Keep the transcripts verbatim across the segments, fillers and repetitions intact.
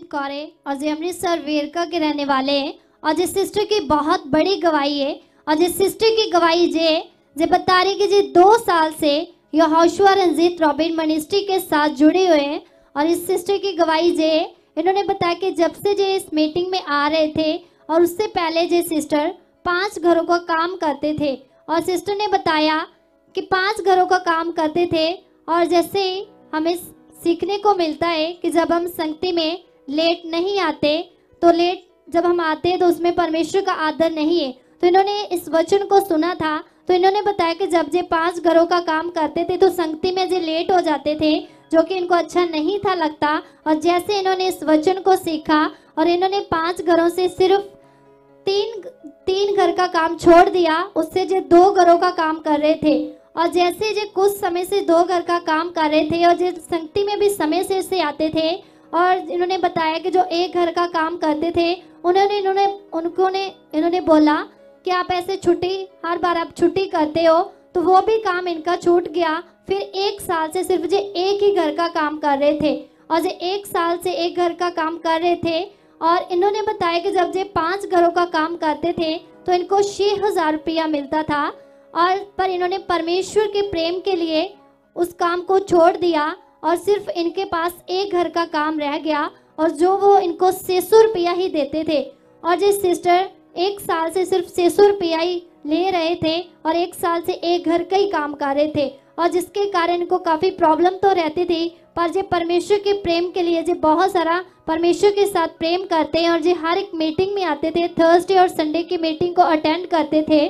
कौरे और जो अमृतसर वेरका के रहने वाले हैं और जिस सिस्टर की बहुत बड़ी गवाही है और जिस सिस्टर की गवाही जे जे बता रही कि जे दो साल से यहोशुआ रंजीत रॉबिन मिनिस्ट्री के साथ जुड़े हुए हैं और इस सिस्टर की गवाही जे इन्होंने बताया कि जब से जे इस मीटिंग में आ रहे थे और उससे पहले जे सिस्टर पांच घरों का काम करते थे और सिस्टर ने बताया कि पांच घरों का काम करते थे और जैसे हमें सीखने को मिलता है कि जब हम संगति में लेट नहीं आते तो लेट जब हम आते हैं तो उसमें परमेश्वर का आदर नहीं है। तो इन्होंने इस वचन को सुना था तो इन्होंने बताया कि जब जे पांच घरों का काम करते थे तो संगति में जे लेट हो जाते थे जो कि इनको अच्छा नहीं था लगता और जैसे इन्होंने इस वचन को सीखा और इन्होंने पांच घरों से सिर्फ तीन तीन घर का काम छोड़ दिया, उससे जो दो घरों का काम कर रहे थे और जैसे जो कुछ समय से दो घर का काम कर रहे थे और जो संगति में भी समय से से आते थे और इन्होंने बताया कि जो एक घर का काम करते थे उन्होंने इन्होंने उनको ने इन्होंने बोला कि आप ऐसे छुट्टी हर बार आप छुट्टी करते हो तो वो भी काम इनका छूट गया। फिर एक साल से सिर्फ जो एक ही घर का काम कर रहे थे और जो एक साल से एक घर का काम कर रहे थे और इन्होंने बताया कि जब ये पांच घरों का काम करते थे तो इनको छह हजार रुपया मिलता था और पर इन्होंने परमेश्वर के प्रेम के लिए उस काम को छोड़ दिया और सिर्फ इनके पास एक घर का काम रह गया और जो वो इनको छह सौ रुपया ही देते थे और जिस सिस्टर एक साल से सिर्फ छह सौ रुपया ही ले रहे थे और एक साल से एक घर का ही काम कर रहे थे और जिसके कारण इनको काफी प्रॉब्लम तो रहती थी पर जो परमेश्वर के प्रेम के लिए जो बहुत सारा परमेश्वर के साथ प्रेम करते हैं और जो हर एक मीटिंग में आते थे, थर्सडे और संडे की मीटिंग को अटेंड करते थे।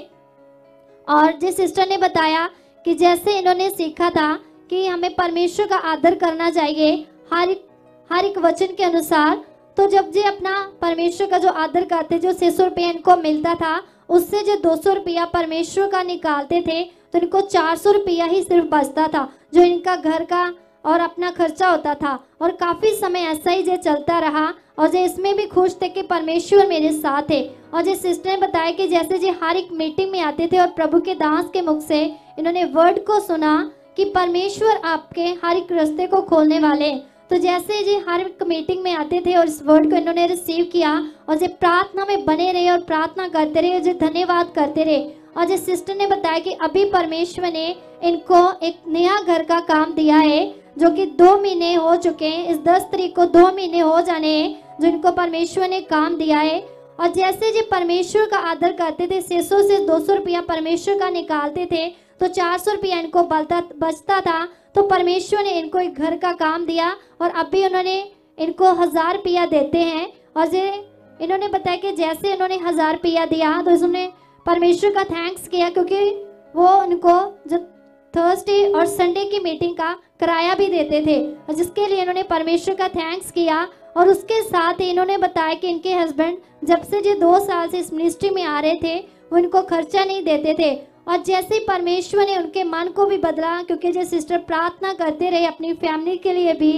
और जिस सिस्टर ने बताया कि जैसे इन्होंने सीखा था कि हमें परमेश्वर का आदर करना चाहिए हर एक हर एक वचन के अनुसार, तो जब जे अपना परमेश्वर का जो आदर करते जो छह सौ रुपया इनको मिलता था उससे जो दो सौ रुपया परमेश्वर का निकालते थे तो इनको चार सौ रुपया ही सिर्फ बचता था जो इनका घर का और अपना खर्चा होता था। और काफी समय ऐसा ही जो चलता रहा और जो इसमें भी खुश थे कि परमेश्वर मेरे साथ है। और जिस सिस्टर ने बताया कि जैसे जो हर एक मीटिंग में आते थे और प्रभु के दास के मुख से इन्होंने वर्ड को सुना कि परमेश्वर आपके हर एक रास्ते को खोलने वाले, तो जैसे जी हर एक मीटिंग में आते थे और इस वर्ड को इन्होंने रिसीव किया और जो प्रार्थना में बने रहे और प्रार्थना करते रहे और जो धन्यवाद करते रहे। और जिस सिस्टर ने बताया कि अभी परमेश्वर ने इनको एक नया घर का काम दिया है जो कि दो महीने हो चुके हैं, इस दस तारीख को दो महीने हो जाने हैं जो इनको परमेश्वर ने काम दिया है। और जैसे जो परमेश्वर का आदर करते थे छह सौ से दो सौ रुपया परमेश्वर का निकालते थे तो चार सौ रुपया इनको बचता बचता था। तो परमेश्वर ने इनको एक घर का काम दिया और अभी उन्होंने इनको हजार रुपया देते हैं। और जो इन्होंने बताया कि जैसे इन्होंने हजार रुपया दिया तो इसने परमेश्वर का थैंक्स किया क्योंकि वो उनको जो थर्सडे और संडे की मीटिंग का किराया भी देते थे और जिसके लिए इन्होंने परमेश्वर का थैंक्स किया। और उसके साथ ही इन्होंने बताया कि इनके हस्बैंड जब से जो दो साल से इस मिनिस्ट्री में आ रहे थे वो इनको खर्चा नहीं देते थे और जैसे ही परमेश्वर ने उनके मन को भी बदला क्योंकि जो सिस्टर प्रार्थना करते रहे अपनी फैमिली के लिए भी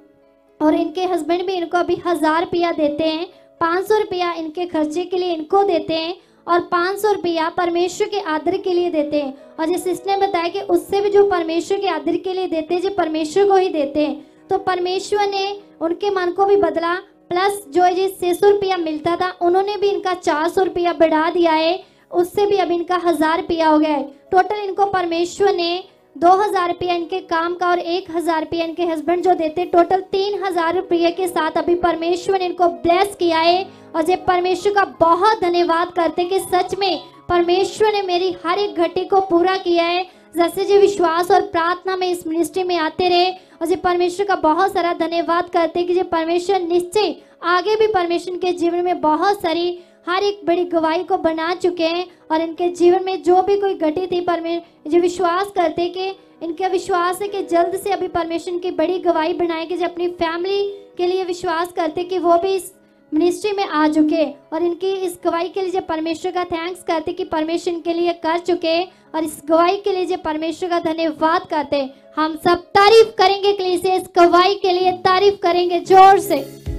और इनके हस्बैंड भी इनको अभी हजार रुपया देते हैं, पाँच सौ रुपया इनके खर्चे के लिए इनको देते हैं और पाँच सौ रुपया परमेश्वर के आदर के लिए देते हैं। और जिस सिस्टर ने बताया कि उससे भी जो परमेश्वर के आदर के लिए देते हैं जो परमेश्वर को ही देते हैं, तो परमेश्वर ने उनके मन को भी बदला। प्लस जो ये छह सौ रुपया मिलता था उन्होंने भी इनका चार सौ रुपया बढ़ा दिया है, उससे भी अब इनका हजार रुपया हो गया है। टोटल इनको परमेश्वर ने दो हजार रुपया इनके काम का और एक हजार रुपया इनके हस्बैंड जो देते, टोटल तीन हजार रुपये के साथ अभी परमेश्वर ने इनको ब्लेस किया है। और जब परमेश्वर का बहुत धन्यवाद करते कि सच में परमेश्वर ने मेरी हर एक घटी को पूरा किया है। जैसे जो विश्वास और प्रार्थना में इस मिनिस्ट्री में आते रहे और जो परमेश्वर का बहुत सारा धन्यवाद करते कि जो परमेश्वर निश्चय आगे भी परमेश्वर के जीवन में बहुत सारी हर एक बड़ी गवाही को बना चुके हैं। और इनके जीवन में जो भी कोई घटी थी परमेश्वर जो विश्वास करते कि इनका विश्वास है कि जल्द से अभी परमेश्वर की बड़ी गवाही बनाएगी, जो अपनी फैमिली के लिए विश्वास करते कि वो भी इस मिनिस्ट्री में आ चुके और इनकी इस गवाही के लिए जो परमेश्वर का थैंक्स करते कि परमेश्वर इनके लिए कर चुके और इस गवाही के लिए जो परमेश्वर का धन्यवाद करते। हम सब तारीफ करेंगे कलीसिया, इस गवाही के लिए तारीफ करेंगे जोर से।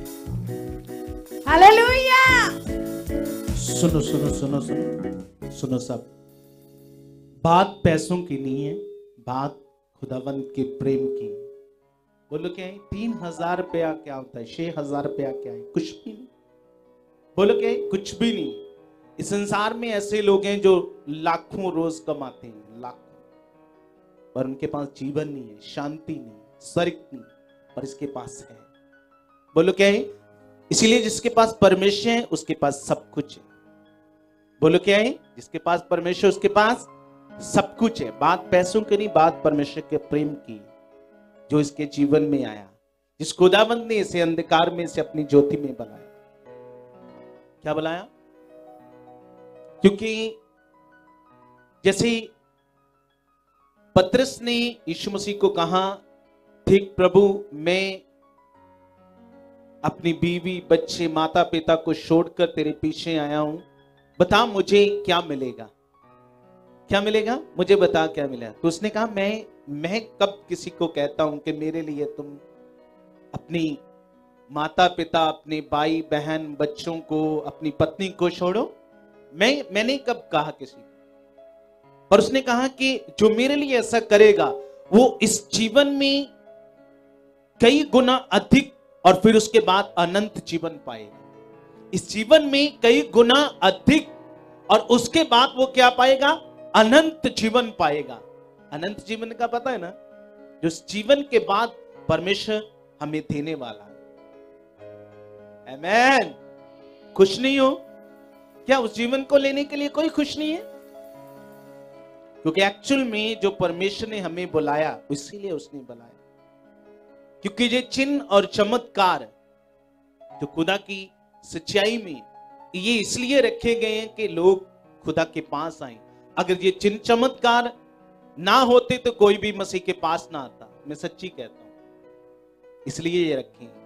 हालेलुया। सुनो सुनो सुनो सुनो सुनो सब, बात पैसों की नहीं है, बात खुदावंत के प्रेम की। बोलो क्या है? तीन हजार रुपया क्या होता है? छह हजार रुपया क्या है? कुछ भी नहीं। बोलो क्या है? कुछ भी नहीं। इस संसार में ऐसे लोग हैं जो लाखों रोज कमाते हैं, लाखों, पर उनके पास जीवन नहीं है, शांति नहीं, स्वर्ग नहीं, पर इसके पास है। बोलो क्या है? इसीलिए जिसके पास परमेश्वर है उसके पास सब कुछ है। बोलो क्या है? जिसके पास परमेश्वर उसके पास सब कुछ है। बात पैसों की नहीं, बात परमेश्वर के प्रेम की, जो इसके जीवन में आया, जिस खुदावंद ने इसे अंधकार में से अपनी ज्योति में बनाया। क्या बनाया? क्योंकि जैसे पतरस ने यीशु मसीह को कहा, ठीक प्रभु, मैं अपनी बीवी, बच्चे, माता पिता को छोड़कर तेरे पीछे आया हूं, बता मुझे क्या मिलेगा? क्या मिलेगा? मुझे बता क्या मिलेगा? तो उसने कहा, मैं मैं कब किसी को कहता हूं कि मेरे लिए तुम अपनी माता पिता, अपने भाई बहन, बच्चों को, अपनी पत्नी को छोड़ो? मैं मैंने कब कहा किसी को? पर उसने कहा कि जो मेरे लिए ऐसा करेगा वो इस जीवन में कई गुना अधिक और फिर उसके बाद अनंत जीवन पाएगा। इस जीवन में कई गुना अधिक और उसके बाद वो क्या पाएगा? अनंत जीवन पाएगा। अनंत जीवन का पता है ना? जो इस जीवन के बाद परमेश्वर हमें देने वाला है। आमेन। खुश नहीं हो क्या? उस जीवन को लेने के लिए कोई खुश नहीं है? क्योंकि एक्चुअल में जो परमेश्वर ने हमें बुलाया, इसीलिए उसने बुलाया। क्योंकि ये चिन्ह और चमत्कार जो खुदा की सच्चाई में, ये इसलिए रखे गए हैं कि लोग खुदा के पास आए। अगर ये चिन्ह चमत्कार ना होते तो कोई भी मसीह के पास ना आता। मैं सच्ची कहता हूं, इसलिए ये रखे हैं।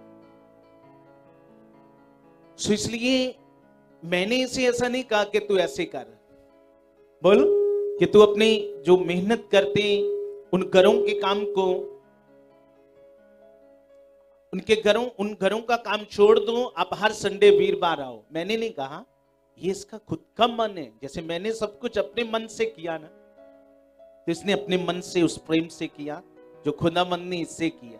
सो इसलिए मैंने इसे ऐसा नहीं कहा कि तू ऐसे कर, बोल कि तू अपने जो मेहनत करते उन घरों के काम को, उनके घरों उन घरों का काम छोड़ दो, आप हर संडे वीरवार आओ। मैंने नहीं कहा, ये इसका खुद का मन है। जैसे मैंने सब कुछ अपने मन से किया ना, तो इसने अपने मन से, उस प्रेम से किया जो खुदा मन ने इससे किया।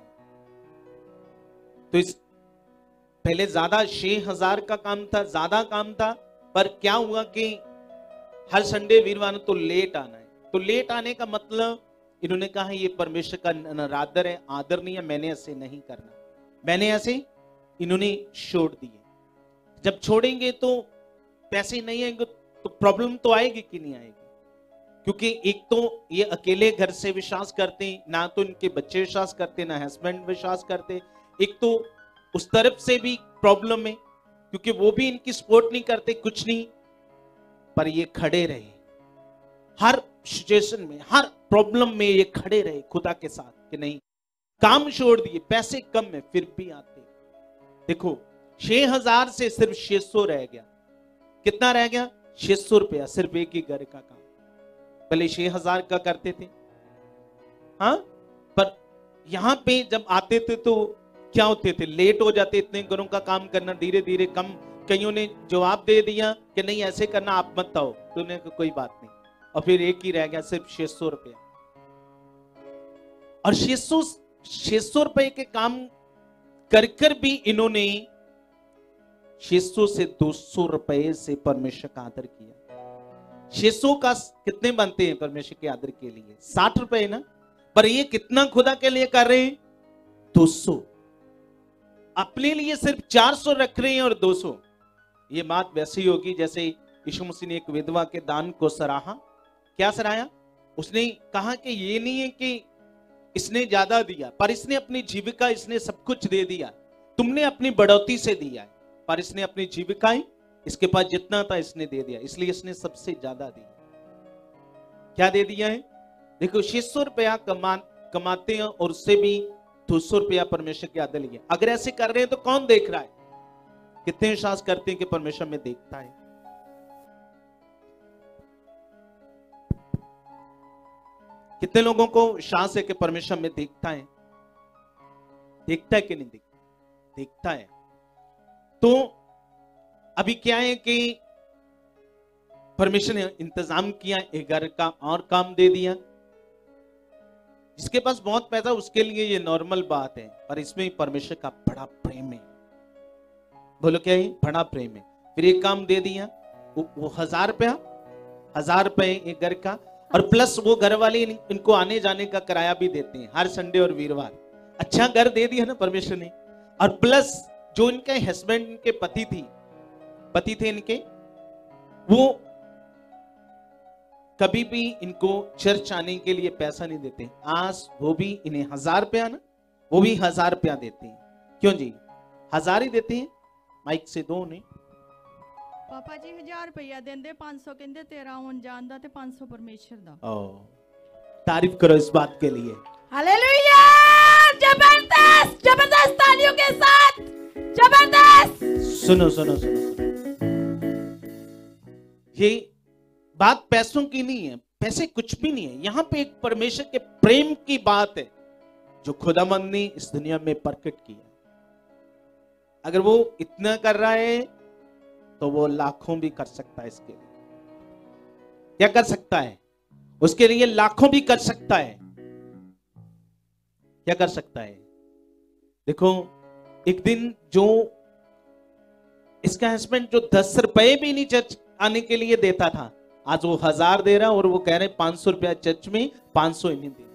तो इस पहले ज्यादा छह हजार का काम था, ज्यादा काम था, पर क्या हुआ कि हर संडे वीरवार तो लेट आना है। तो लेट आने का मतलब इन्होंने कहा ये परमेश्वर का नरादर है, आदर नहीं है, मैंने ऐसे नहीं करना, मैंने ऐसे इन्होंने छोड़ दिए। जब छोड़ेंगे तो पैसे नहीं आएंगे तो प्रॉब्लम तो आएगी कि नहीं आएगी? क्योंकि एक तो ये अकेले घर से विश्वास करते हैं, ना तो इनके बच्चे विश्वास करते, ना हस्बैंड विश्वास करते। एक तो उस तरफ से भी प्रॉब्लम है क्योंकि वो भी इनकी सपोर्ट नहीं करते, कुछ नहीं। पर ये खड़े रहे हर सिचुएशन में, हर प्रॉब्लम में ये खड़े रहे खुदा के साथ कि नहीं, काम छोड़ दिए, पैसे कम है फिर भी आते। देखो छह हजार से सिर्फ छह सौ रह गया। कितना रह गया? छह सौ रुपया, सिर्फ एक ही घर का काम। पहले छह हजार का करते थे, हाँ, पर यहां पे जब आते थे तो क्या होते थे? लेट हो जाते, इतने घरों का काम करना धीरे धीरे कम। कईयों ने जवाब दे दिया कि नहीं ऐसे करना, आप मत आओ, तो उन्हें कोई बात नहीं, और फिर एक ही रह गया सिर्फ छह सौ रुपया। और छह सौ छह सौ रुपए के काम कर कर भी इन्होंने छह सौ से दो सौ रुपए से परमेश्वर का आदर किया। छह सौ का कितने बनते हैं परमेश्वर के आदर के लिए? साठ रुपए ना। पर ये कितना खुदा के लिए कर रहे हैं? दो सौ। अपने लिए सिर्फ चार सौ रख रहे हैं और दो सौ। ये बात वैसी होगी जैसे यीशु मसीह ने एक विधवा के दान को सराहा। क्या सराहा? उसने कहा कि ये नहीं है कि इसने ज्यादा दिया, पर इसने अपनी जीविका, इसने सब कुछ दे दिया। तुमने अपनी बढ़ोतरी से दिया है, पर इसने अपनी जीविकाएं, इसके पास जितना था इसने दे दिया, इसलिए इसने सबसे ज्यादा दिया। क्या दे दिया है? देखो छह सौ रुपया कमा कमाते हैं और उससे भी दो सौ रुपया परमेश्वर के आदर लिए। अगर ऐसे कर रहे हैं तो कौन देख रहा है? कितने विश्वास करते हैं कि परमेश्वर में देखता है? कितने लोगों को विश्वास है कि परमेश्वर में देखता है? देखता है कि नहीं देखता? देखता है। तो अभी क्या है कि परमेश्वर ने इंतजाम किया, एक घर का और काम दे दिया। जिसके पास बहुत पैसा उसके लिए ये नॉर्मल बात है, पर इसमें परमेश्वर का बड़ा प्रेम है। बोलो क्या है? बड़ा प्रेम है। फिर एक काम दे दिया, वो, वो हजार रुपया हजार रुपए एक घर का, और प्लस वो घर वाले इन, इनको आने जाने का किराया भी देते हैं हर संडे और वीरवार। अच्छा घर दे दिया ना परमेश्वर ने। और प्लस जो इनके हस्बैंड, इनके पति थी पति थे इनके, वो कभी भी इनको चर्च आने के लिए पैसा नहीं देते। आज वो भी इन्हें हजार रुपया ना, वो भी हजार रुपया देते हैं। क्यों जी? हजार ही देते हैं। माइक से दो नहीं पापा जी हजार रुपया देंदे, पांच सौ कहते तेरा आउन जान दा ते पांच सौ परमेश्वर दा। ओ, तारीफ करो इस बात के लिए। हालेलुया! जबरदस्त जबरदस्त तालियों के साथ जबरदस्त। सुनो सुनो सुनो सुनो, ये बात पैसों की नहीं है, पैसे कुछ भी नहीं है। यहाँ पे एक परमेश्वर के प्रेम की बात है जो खुदावंद ने इस दुनिया में प्रकट किया। अगर वो इतना कर रहा है तो वो लाखों भी कर सकता है। इसके लिए क्या कर सकता है? उसके लिए लाखों भी कर सकता है। क्या कर सकता है? देखो, एक दिन जो इसका हस्बैंड जो दस रुपए भी नहीं चर्च आने के लिए देता था, आज वो हजार दे रहा, और वो कह रहे पांच सौ रुपया चर्च में, पांच सौ इन्हें दे,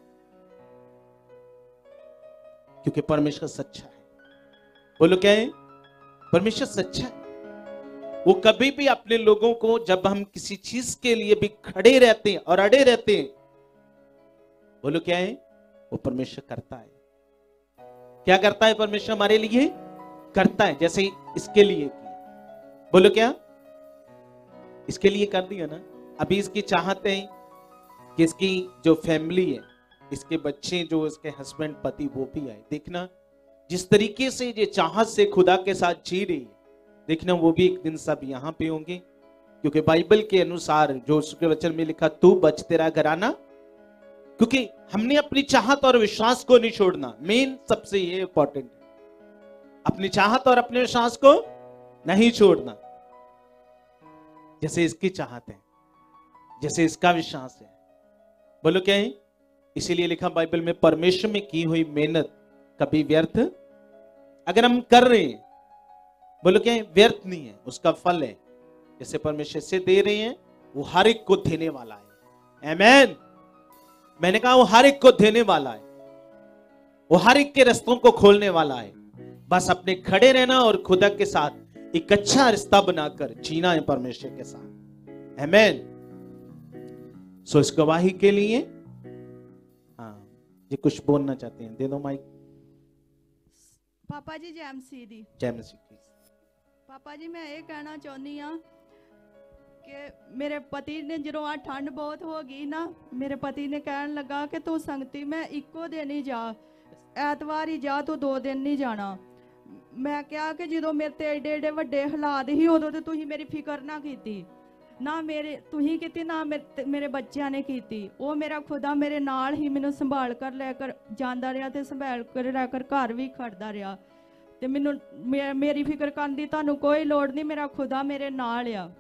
क्योंकि परमेश्वर सच्चा है। बोलो क्या है? परमेश्वर सच्चा है। वो कभी भी अपने लोगों को, जब हम किसी चीज के लिए भी खड़े रहते हैं और अड़े रहते हैं, बोलो क्या है? वो परमेश्वर करता है। क्या करता है परमेश्वर हमारे लिए? करता है। जैसे इसके लिए किया, बोलो क्या? इसके लिए कर दिया ना। अभी इसकी चाहते हैं कि इसकी जो फैमिली है, इसके बच्चे, जो इसके हस्बैंड पति, वो भी आए। देखना जिस तरीके से ये चाहत से खुदा के साथ जी रही है, देखना वो भी एक दिन सब यहाँ पे होंगे। क्योंकि बाइबल के अनुसार जो उसके वचन में लिखा, तू बच तेरा घराना। क्योंकि हमने अपनी चाहत और विश्वास को नहीं छोड़ना। मेन सबसे ये इंपॉर्टेंट है, अपनी चाहत और अपने विश्वास को नहीं छोड़ना। जैसे इसकी चाहत है, जैसे इसका विश्वास है। बोलो क्या है? इसीलिए लिखा बाइबल में, परमेश्वर में की हुई मेहनत कभी व्यर्थ, अगर हम कर रहे हैं, बोलो क्या है? व्यर्थ नहीं है, उसका फल है। जैसे परमेश्वर से दे रहे हैं, वो हर एक को देने वाला है। आमीन। मैंने कहा वो हर एक को देने वाला है, वो हर एक के रास्तों को खोलने वाला है। बस अपने खड़े रहना और खुदा के साथ एक अच्छा रिश्ता बनाकर जीना है परमेश्वर के साथ। आमीन। सो इस गवाही के लिए, हाँ, ये कुछ बोलना चाहते हैं, दे दो माइक। पापा जी जय मसीह दी। जय मसीह की। पापा जी मैं ये कहना चाहनी हाँ कि मेरे पति ने जो आ ठंड बहुत हो गई ना, मेरे पति ने कहन लगा कि तू संगती में इको दिन ही जा, ऐतवार ही जा, तू दो दिन नहीं जाना। मैं क्या कि जो मेरे ते एडे एडे वड्डे हालात ही, उदों ते तुसीं मेरी फिक्र ना कीती, ना मेरे तुसीं कीती, ना मेरे मेरे बच्चों ने कीती। वो मेरा खुदा मेरे नाल ही मैनू संभाल कर लेकर जांदा रहा ते संभाल कर रहकर घर भी खड़दा रहा। ते मैनू मेरी फिक्र करन दी तुहानू कोई लोड़ नहीं, मेरा खुदा मेरे नाल आ।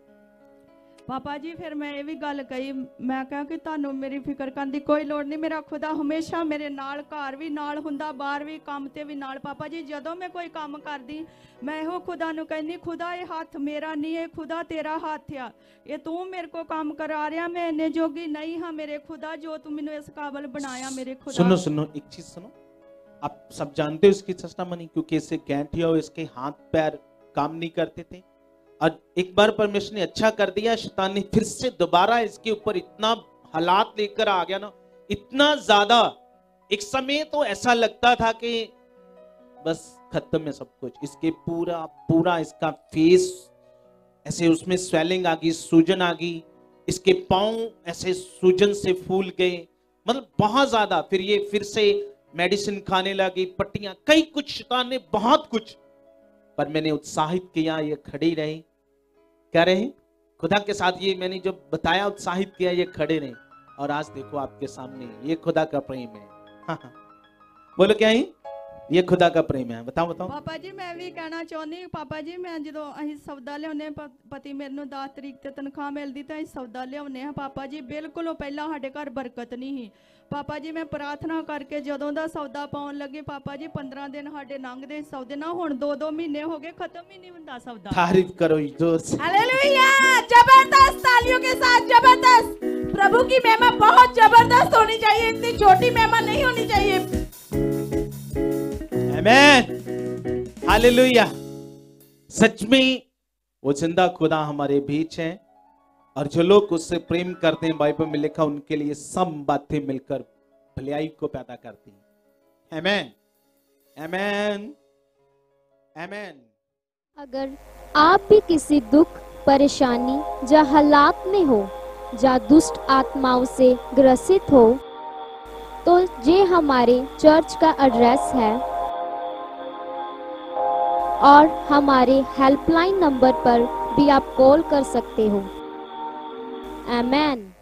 पापा जी फिर मैं ये भी गल कही, मैं कहा कि तुहानू मेरी फिक्र करन दी कोई लोड़ नहीं, मेरा खुदा हमेशा मेरे नाल, घर भी नाल हुंदा, बाहर भी काम ते भी नाल। पापा जी जदों मैं कोई काम करदी, मैं इहो खुदा नू कहनी, खुदा ये हाथ मेरा नहीं है, खुदा तेरा हाथ आ, ये तू मेरे को काम करा रहा, मैं इन्ने जोगी नहीं हाँ मेरे खुदा, जो तू मैनू इस काबिल बनाया मेरे खुदा। सुनो सुनो, एक चीज सुनो, आप सब जानते हो इसकी टेस्टामनी, क्योंकि इससे गैंठिया और इसके हाथ पैर काम नहीं करते थे, और एक बार परमेश्वर ने अच्छा कर दिया, शैतान ने फिर से दोबारा इसके ऊपर इतना हालात लेकर आ गया ना, इतना ज्यादा। एक समय तो ऐसा लगता था कि बस खत्म है सब कुछ। इसके पूरा पूरा इसका फेस ऐसे, उसमें स्वेलिंग आ गई, सूजन आ गई, इसके पांव ऐसे सूजन से फूल गए, मतलब बहुत ज्यादा। फिर ये फिर से मेडिसिन खाने लगी, पट्टियां, कई कुछ, शैतान ने बहुत कुछ, पर मैंने उत्साहित किया, ये खड़ी रही। क्या रहे? खुदा के साथ ये मैंने जो बताया, उत्साहित किया, ये खड़े रहे, और आज देखो आपके सामने, ये खुदा का प्रेम है। हाँ हाँ। बोलो क्या है? ये खुदा का प्रेम है। बताओ बताओ। ਪਾਪਾ ਜੀ ਮੈਂ ਵੀ ਕਹਿਣਾ ਚਾਹੁੰਦੀ ਪਾਪਾ ਜੀ ਮੈਂ ਜਦੋਂ ਅਸੀਂ ਸੌਦਾ ਲਿਆਉਂਦੇ ਪ- ਪਤੀ ਮੇਰੇ ਨੂੰ ਦਸ ਤਰੀਕ ਤੇ ਤਨਖਾਹ ਮਿਲਦੀ ਤਾਂ ਅਸੀਂ ਸੌਦਾ ਲਿਆਉਂਦੇ ਹਾਂ ਪਾਪਾ ਜੀ ਬਿਲਕੁਲ ਉਹ ਪਹਿਲਾਂ ਸਾਡੇ ਘਰ ਬਰਕਤ ਨਹੀਂ ਸੀ ਪਾਪਾ ਜੀ ਮੈਂ ਪ੍ਰਾਰਥਨਾ ਕਰਕੇ ਜਦੋਂ ਦਾ ਸੌਦਾ ਪਾਉਣ ਲੱਗੇ ਪਾਪਾ ਜੀ ਪੰਦਰਾਂ ਦਿਨ ਸਾਡੇ ਲੰਘਦੇ ਸੌਦੇ ਨਾਲ ਹੁਣ ਦੋ ਦੋ ਮਹੀਨੇ ਹੋ ਗਏ ਖਤਮ ही नहीं ਹੁੰਦਾ ਸੌਦਾ तारीफ करो जोर से। हालेलुया, जबरदस्त तालियों के साथ जबरदस्त। प्रभु की महिमा बहुत जबरदस्त होनी चाहिए, इतनी छोटी महिमा नहीं होनी चाहिए। आमीन, हालेलुया। सच में वो जिंदा खुदा हमारे बीच है और जो लोग उससे प्रेम करते हैं बाइबल में लिखा उनके लिए सब बातें मिलकर भलाई को पैदा करती हैं। आमीन, आमीन, आमीन। अगर आप भी किसी दुख, परेशानी या हालात में हो या दुष्ट आत्माओं से ग्रसित हो तो ये हमारे चर्च का एड्रेस है और हमारे हेल्पलाइन नंबर पर भी आप कॉल कर सकते हो। आमेन।